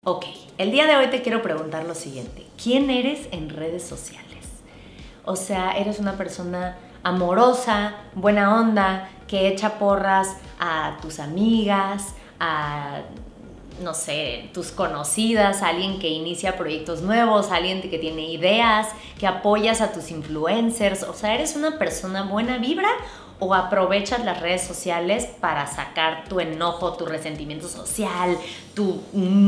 Ok, el día de hoy te quiero preguntar lo siguiente. ¿Quién eres en redes sociales? O sea, ¿eres una persona amorosa, buena onda, que echa porras a tus amigas, a, no sé, tus conocidas, a alguien que inicia proyectos nuevos, a alguien que tiene ideas, que apoyas a tus influencers? O sea, ¿eres una persona buena vibra o aprovechas las redes sociales para sacar tu enojo, tu resentimiento social, tus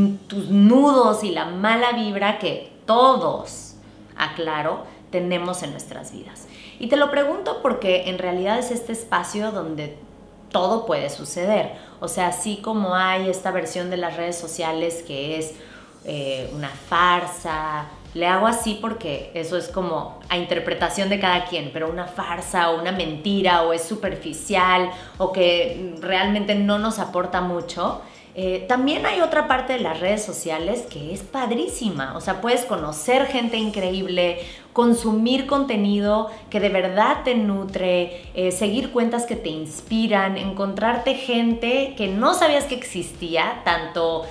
nudos y la mala vibra que todos, aclaro, tenemos en nuestras vidas? Y te lo pregunto porque en realidad es este espacio donde todo puede suceder. O sea, así como hay esta versión de las redes sociales que es una farsa, le hago así porque eso es como a interpretación de cada quien, pero una farsa o una mentira o es superficial o que realmente no nos aporta mucho. También hay otra parte de las redes sociales que es padrísima. O sea, puedes conocer gente increíble, consumir contenido que de verdad te nutre, seguir cuentas que te inspiran, encontrarte gente que no sabías que existía, tanto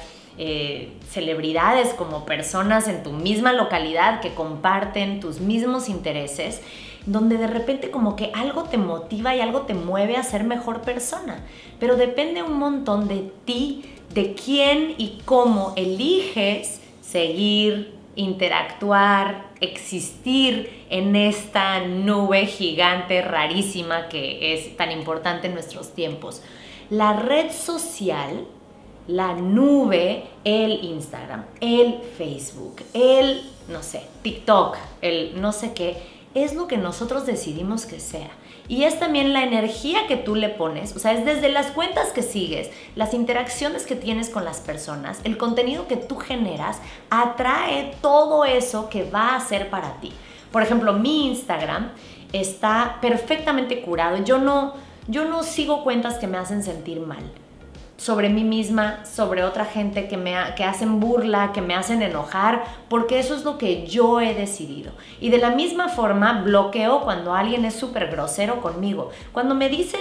celebridades como personas en tu misma localidad que comparten tus mismos intereses, donde de repente como que algo te motiva y algo te mueve a ser mejor persona. Pero depende un montón de ti, de quién y cómo eliges seguir, interactuar, existir en esta nube gigante, rarísima, que es tan importante en nuestros tiempos. La red social, la nube, el Instagram, el Facebook, el, no sé, TikTok, el no sé qué, es lo que nosotros decidimos que sea. Y es también la energía que tú le pones, o sea, es desde las cuentas que sigues, las interacciones que tienes con las personas, el contenido que tú generas, atrae todo eso que va a ser para ti. Por ejemplo, mi Instagram está perfectamente curado. Yo no sigo cuentas que me hacen sentir mal sobre mí misma, sobre otra gente que hacen burla, que me hacen enojar, porque eso es lo que yo he decidido. Y de la misma forma bloqueo cuando alguien es súper grosero conmigo. Cuando me dicen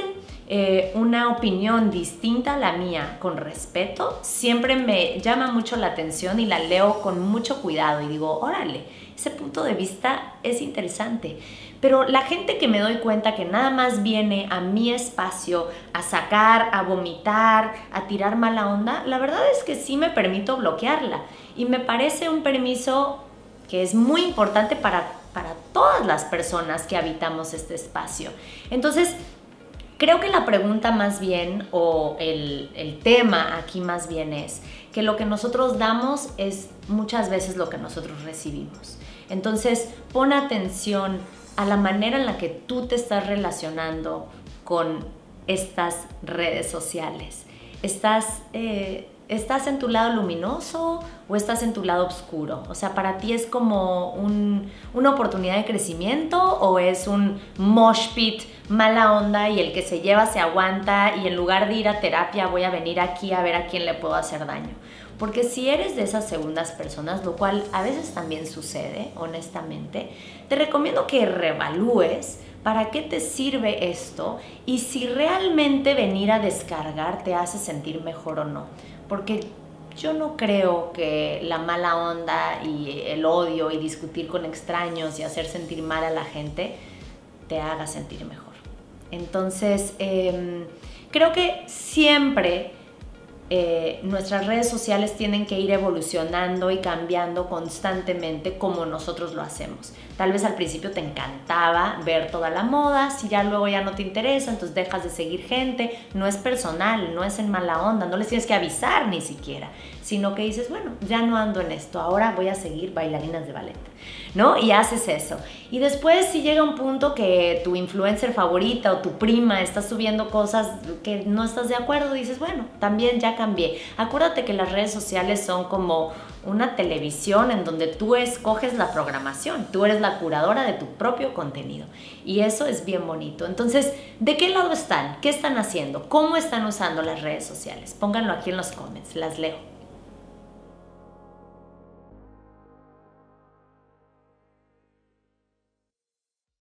una opinión distinta a la mía con respeto, siempre me llama mucho la atención y la leo con mucho cuidado y digo, órale, ese punto de vista es interesante. Pero la gente que me doy cuenta que nada más viene a mi espacio a sacar, a vomitar, a tirar mala onda, la verdad es que sí me permito bloquearla. Y me parece un permiso que es muy importante para todas las personas que habitamos este espacio. Entonces, creo que la pregunta más bien, o el tema aquí más bien es que lo que nosotros damos es muchas veces lo que nosotros recibimos. Entonces, pon atención a la manera en la que tú te estás relacionando con estas redes sociales. ¿Estás en tu lado luminoso o estás en tu lado oscuro? O sea, ¿para ti es como una oportunidad de crecimiento o es un mosh pit, mala onda, y el que se lleva se aguanta y en lugar de ir a terapia voy a venir aquí a ver a quién le puedo hacer daño? Porque si eres de esas segundas personas, lo cual a veces también sucede, honestamente, te recomiendo que reevalúes para qué te sirve esto y si realmente venir a descargar te hace sentir mejor o no. Porque yo no creo que la mala onda y el odio y discutir con extraños y hacer sentir mal a la gente te haga sentir mejor. Entonces, creo que siempre nuestras redes sociales tienen que ir evolucionando y cambiando constantemente como nosotros lo hacemos. Tal vez al principio te encantaba ver toda la moda, si ya luego ya no te interesa, entonces dejas de seguir gente. No es personal, no es en mala onda, no les tienes que avisar ni siquiera, sino que dices, bueno, ya no ando en esto, ahora voy a seguir bailarinas de ballet, ¿no? Y haces eso. Y después si llega un punto que tu influencer favorita o tu prima está subiendo cosas que no estás de acuerdo, dices, bueno, también ya cambié. Acuérdate que las redes sociales son como una televisión en donde tú escoges la programación, tú eres la curadora de tu propio contenido y eso es bien bonito. Entonces, ¿de qué lado están? ¿Qué están haciendo? ¿Cómo están usando las redes sociales? Pónganlo aquí en los comments, las leo.